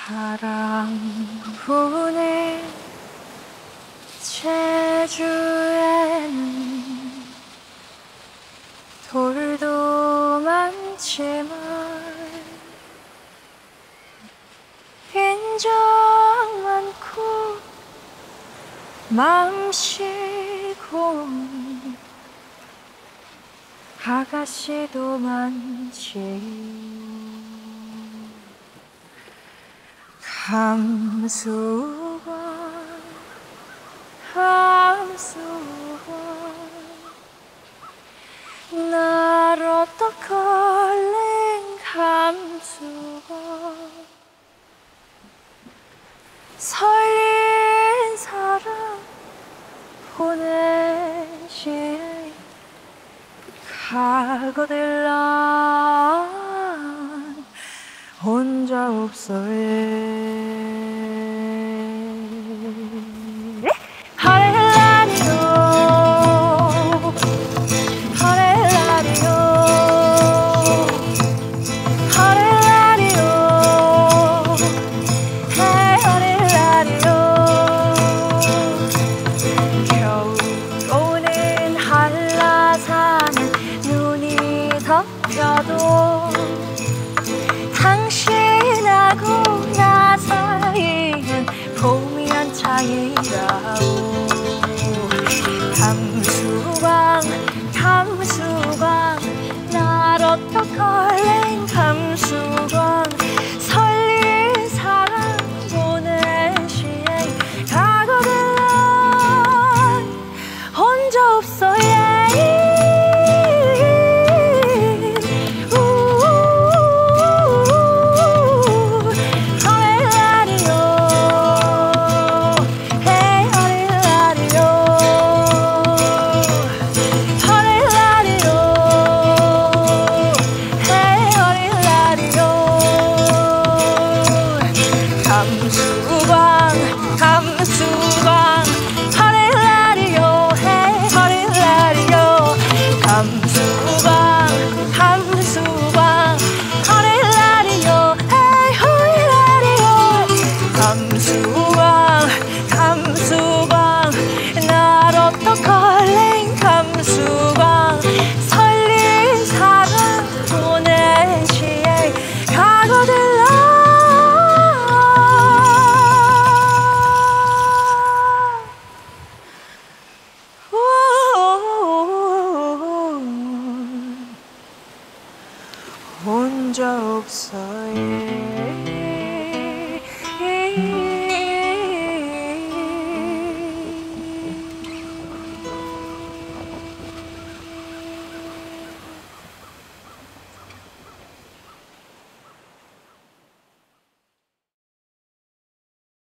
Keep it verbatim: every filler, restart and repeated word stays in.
바람 부는 제주에는 돌도 많지만 인적 많고 마음씨고 아가씨도 많지. 함수건 함수건 날 어떡할래 함수건 설린 사람 보낸 시에 가거들 난 혼자 없어요. 하렐라리요 하렐라리요 하렐라리요 하렐라리요 겨울 오는 한라산은 눈이 덮여도 당신하고 나 사이엔 봄이 한창이라고. 감수광 감수광 날 어떡할래 감수광 설린 사랑 보낸 시에 가거든 난 혼자 없어. 감수광 감수광 하렐라리요 헤이 하렐라리요 감수광 감수광 하렐라리요 헤이 하렐라리요 감수광 감수광 날 어떡할래 감수광 설린 사랑 보낸 시에 가거든 혼자 없어.